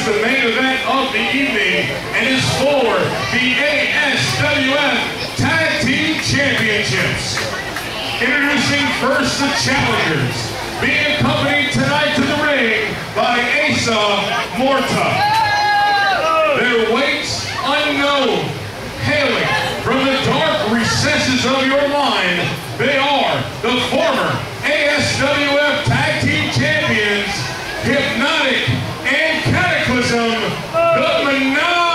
is the main event of the evening and is for the ASWF Tag Team Championships. Introducing first the challengers, being accompanied tonight to the ring by Asa Morta. Their weights unknown, hailing from the dark recesses of your mind, they are the former ASWF Tag Team Champions, Hypnotic and Cataclysm, the Menage!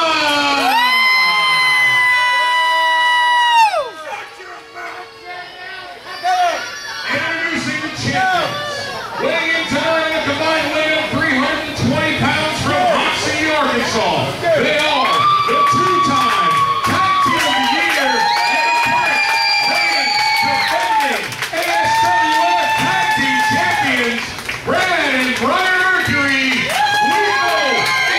Introducing the champions, weighing in tonight a combined weight of 320 pounds from Hoxie, Arkansas. They are the two-time Tag Team of the Year and defending ASWF Tag Team Champions, Brad and Brian Mercury, Lethal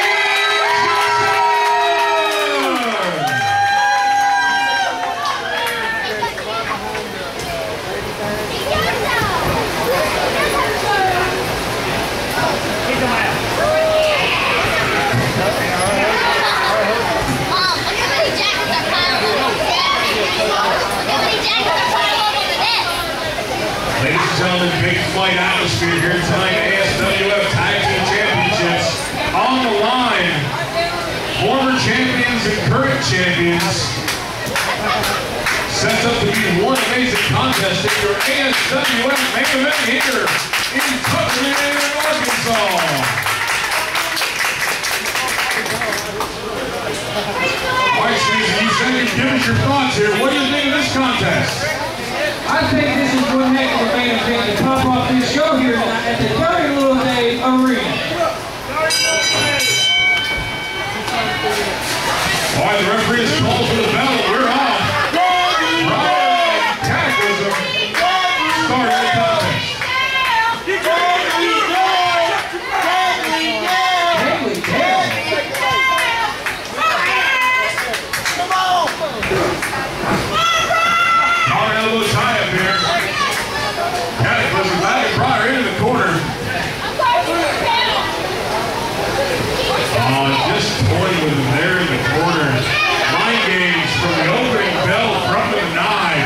Ladies and gentlemen, big fight atmosphere here tonight. ASWF Tag Team Championships on the line. Former champions and current champions. Sets up to be one amazing contest in your ASWF main event here in Tuckerton, Arkansas. All right, Stacey, you said you'd give us your thoughts here. What do you think of this contest? I think this is one heck of a main event to top off this show here tonight at the Terry Little Day Arena. All right, the referee has called for the bell. We're off. Brian and Cataclysm starting the contest. Power elbow tie up here. Cataclysm back and Briar into the corner. Just toying with him there in the corner. Mind games from the opening bell from the Menage.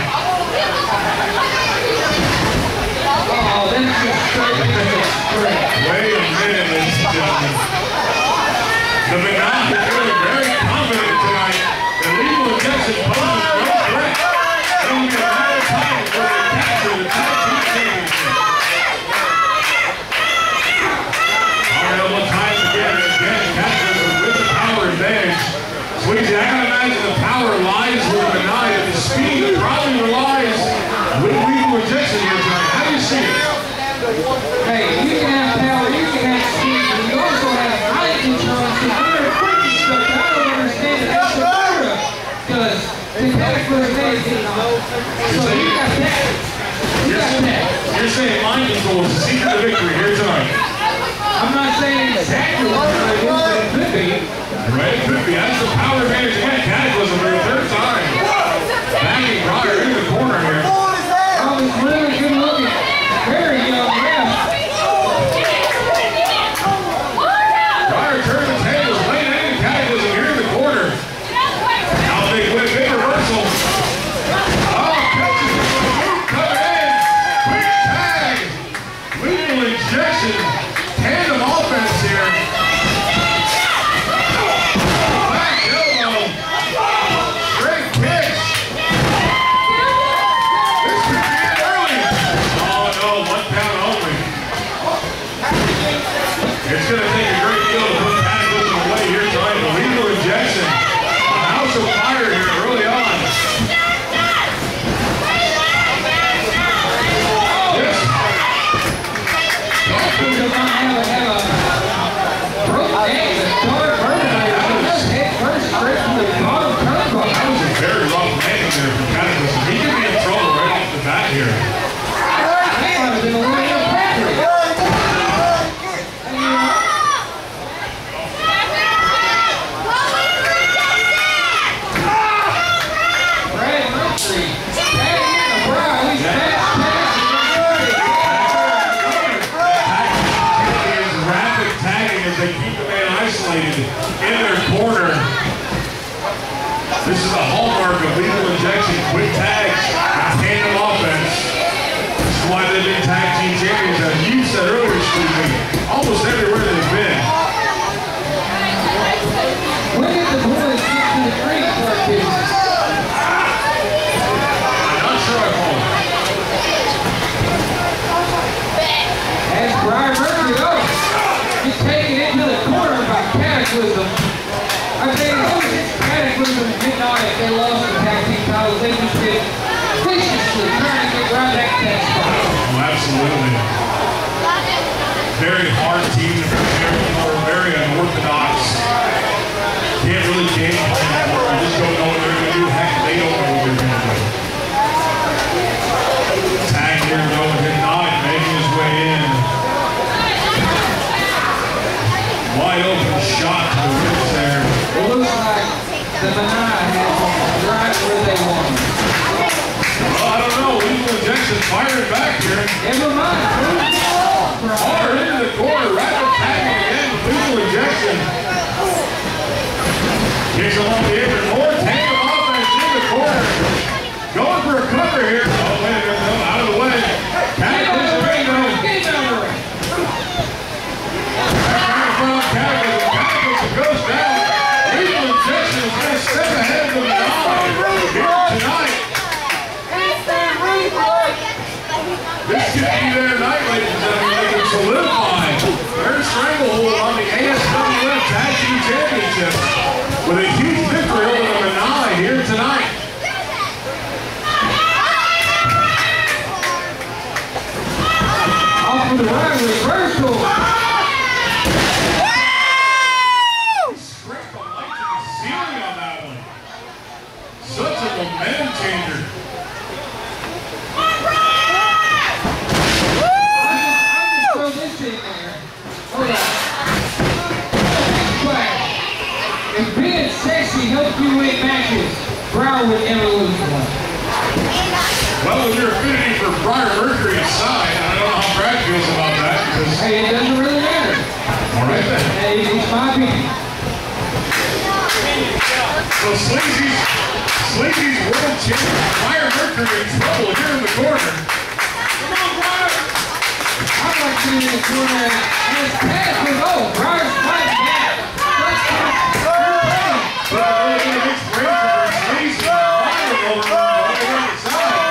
Oh, that's just straight. Wait a minute, ladies and gentlemen. The Menage is feeling very confident tonight. The Lethal Injection poses no threat. It will be a matter of time before they capture the Tag Team Championship. Our elbow ties again and again. Cataclysm with the power advantage. Sweetie, I can imagine the power lies with the Menage, and the speed probably relies with Lethal Injection here tonight. How do you see it? Hey, you can have power, you can have speed, but you also have height control, some very freaky stuff. I don't understand it. That's the Florida does. The Cataclysm is, so you got that. You got that. You're saying mind control is the secret to victory here tonight. I'm not saying exactly what it is, but it could be. Right, it could be. That's the power advantage again. Cataclysm for the third time. Backing Briar into the corner here. Oh, it's really good looking. Very young ref. Briar turned the tables, laying into Cataclysm here in the corner. Now big whip, big reversal. Oh, catches the boot coming in. Quick tag. Lethal Injection. Tandem offense here. Back elbow. of Lethal Injection, quick tags, tandem offense. That's why they've been tag team champions, as you said earlier, Stevie, almost everywhere they've been. When did the boys get to the ring for our business? I'm not sure I called it. As Brian Mercury, he's taken into the corner by Cataclysm. I mean, Cataclysm did not, if they lost the tag team titles, they just did viciously trying to get right back to that spot. Oh, absolutely. Very hard team to prepare for, very unorthodox. Can't really game plan for them. Just don't know what they're going to do. Heck, they don't know what they're going to do. Tag here, though, Hypnotic making his way in. Wide open shot to the ribs there. It looks like the Manai has them right where they want them. Well, I don't know. Lethal Injection firing back here. Never mind. Hard into the corner. Rapid tagging again. Lethal Injection. Kicks along the apron. More tandem offense in the corner. Going for a cover here. Oh, wait a minute. No, out of the way. Cataclysm ring though. Cataclysm goes down. Lethal Injection is going to step ahead of the Manai here tonight. This could be their night, ladies and gentlemen. They can solidify their stranglehold on the ASWF Tag Team Championship with a huge victory over the Manai here tonight. Off of the right reversal. Scraped the light to the ceiling on that one. Such a momentum changer. I'll just throw this in there. Hold on. If being sexy helped you win matches, Brown would never lose one. Well, with your affinity for Brian Mercury's side, I don't know how Brad feels about that because. Hey, it doesn't really matter. All right then. Hey, it's my opinion. So Sleazy's world champion, Brian Mercury in trouble here in the corner. Come on, Brian. I'd like to be in the corner and it's Cataclysm. Oh, Brian's fighting back. Let's go. But it makes Razor for Sleazy. Fire over on the right side.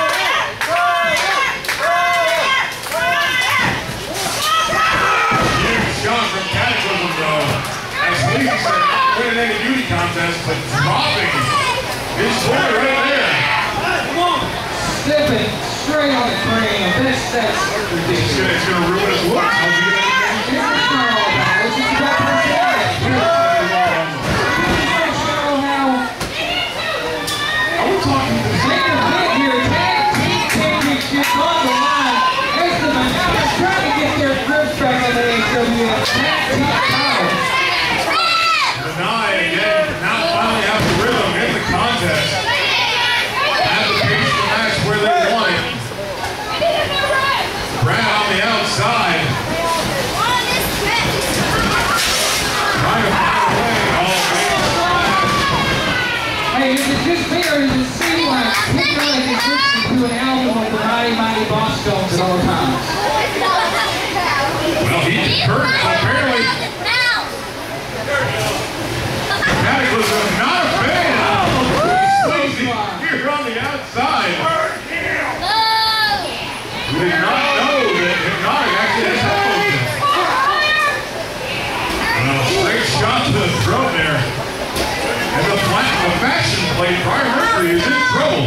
Huge shot from Cataclysm though. As Sleazy said, not winning any beauty contest, but dropping his boy right there. Stepping straight on the crane. That's ridiculous. It's going to ruin his looks. How's he going to It's not all about it. It's just about personality. Show how I was talking to main event here, tag team championship on the line. As the Manai trying to get their grips back on the AWF tag team titles. Manai again, now finally have the rhythm in the contest. Have the pace of the match where they want it. Brad on the outside. Trying to find a way. Hey, is it just me or does it seem like Hypnotic is listening to an album of the Mighty Mighty Boss Stones at all times? Well, he concurred. Apparently, Cataclysm not a fan of Sleazy here on the outside. We did not know that Hypnotic actually has headphones in. Well, straight shot to the throat there. And the faction plate, Brian Mercury is in trouble.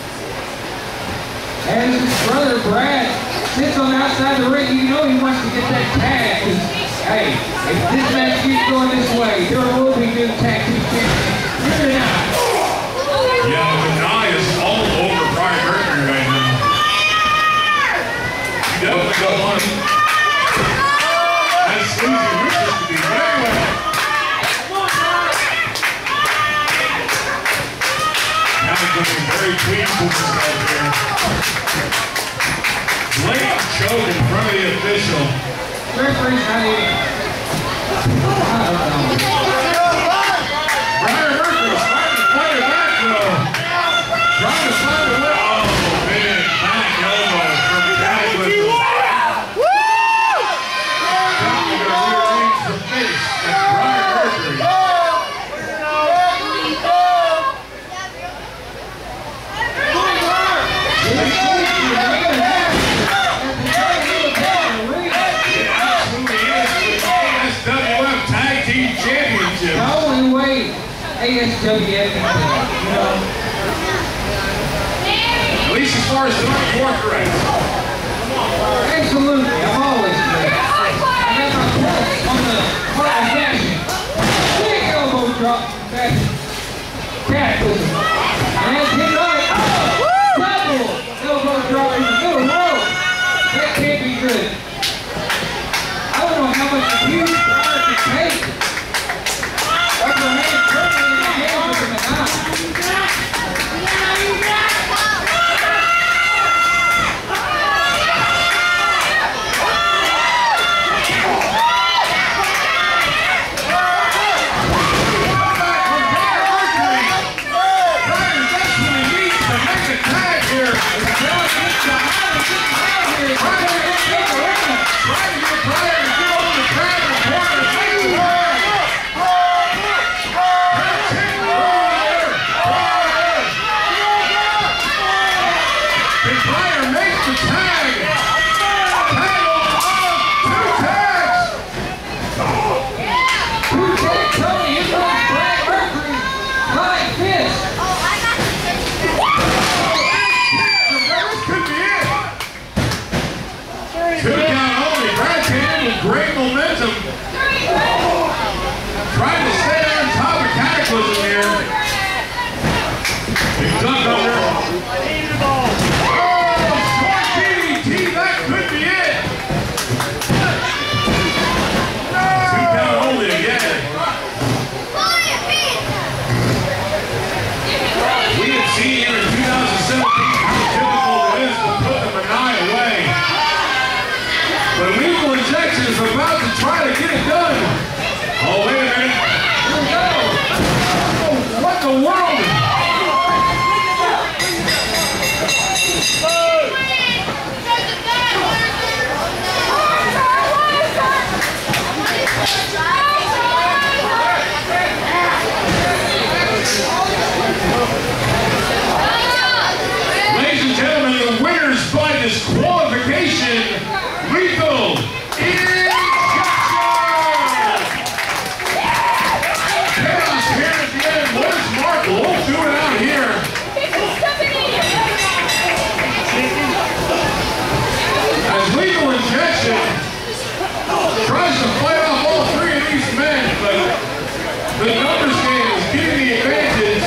And his brother Brad sits on the outside of the ring. You know he wants to get that tag. Cause, hey, if this match keeps going this way, there will be new tag team champions. You're not. Yeah, Manai is all over Brian Mercury right now. He definitely don't want him. As Sleazy wishes to be. But anyway. Looking very pleased with himself here. Blatant choke in front of the official. Referee's not even. I don't know. Brian Mercury trying to fight it back though. ASWF, you know. At least as far as tonight, you are correct. Absolutely, I'm always correct. I got my pulse on the heart of fashion. Big elbow drop from fashion. Cataclysm. And that's hit right. Oh! Double elbow drop in the middle row. That can't be good. I don't know how much abuse power can take. Upper hand turning in the game with him and out. Great momentum. Trying to stay on top of Cataclysm here. Big duck under. Oh, short DDT, that could be it. 2 count only again. We had seen here in 2017 how difficult it is to put the Manai away. But Lethal Injection is about to try to get it done. Oh, wait a minute. Here we go. Oh, what in the world? Ladies and gentlemen, the winners by disqualification, Lethal Injection! Chaos here at the end. What is Mark Wolf doing out here? As Lethal Injection tries to fight off all 3 of these men, but the numbers game is getting the advantage.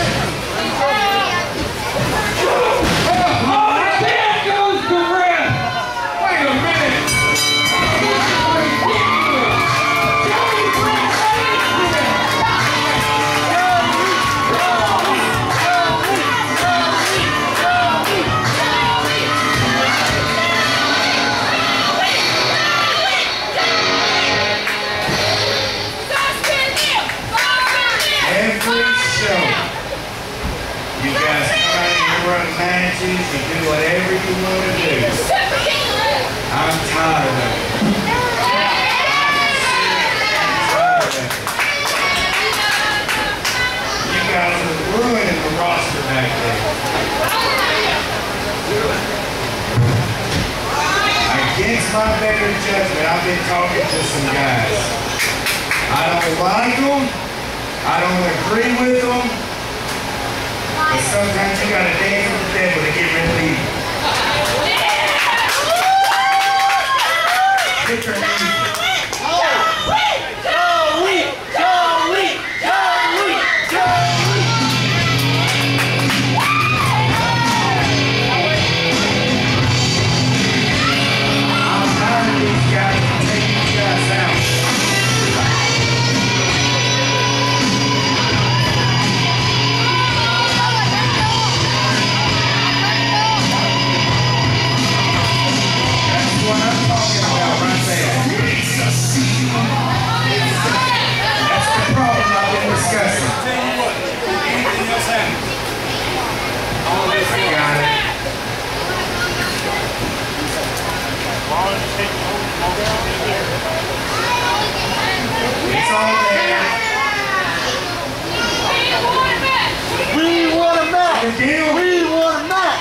Matches, you do whatever you want to do. I'm tired of it. You guys are ruining the roster back there. Against my better judgment, I've been talking to some guys. I don't like them. I don't agree with them. But sometimes you gotta dance with the devil to get rid of evil. Get your music. I'm tired of these guys taking these guys out. What I'm talking about right there. That's the problem I've been discussing. Anything else happen? I got it. It's all there. We want a match. The deal. We want a match.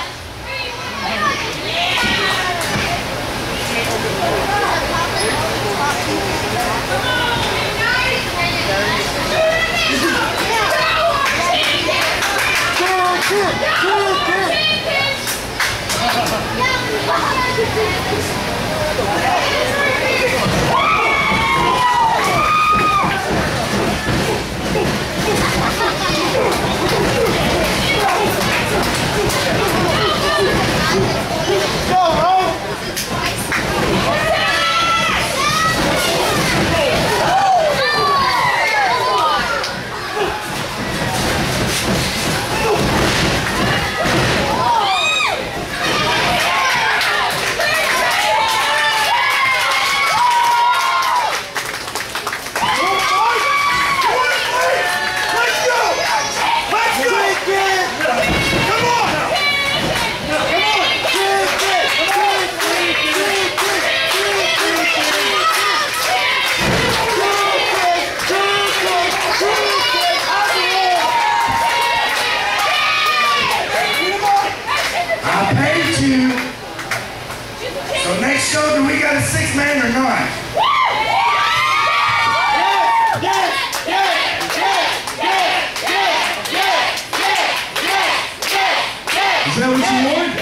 So next show, do we got a 6-man or not? Is that what you want?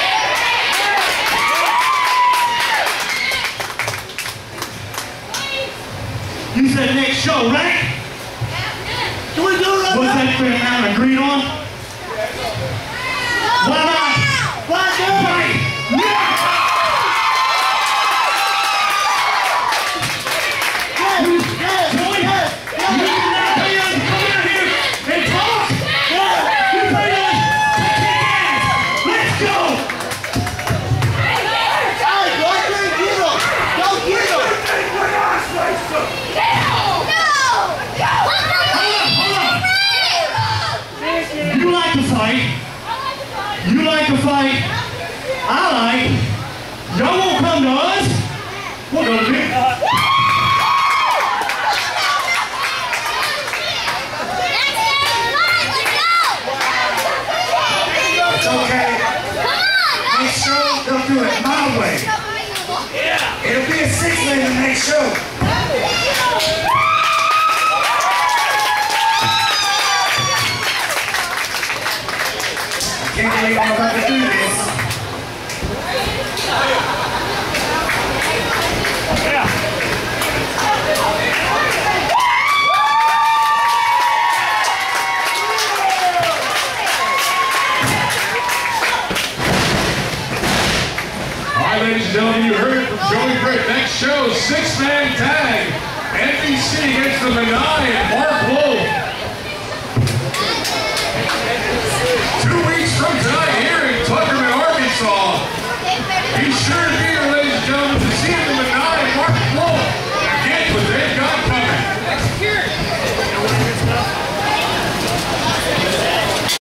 You said next show, right? Can we do it right Was now? that fair amount agreed on? Why not? Why not? You like to fight. I like. Y'all won't come to us. We'll go to big. It's okay. Next show, they'll do it my way. It'll be a 6-man the next show. Can't believe I'm about to do this. All right, ladies and gentlemen, you heard it from Joey Britt. Next show, 6-man tag. NBC against the Menai and Mark Wolf. 2 weeks from tonight here in Tuckerman, Arkansas. Be sure to be here, ladies and gentlemen.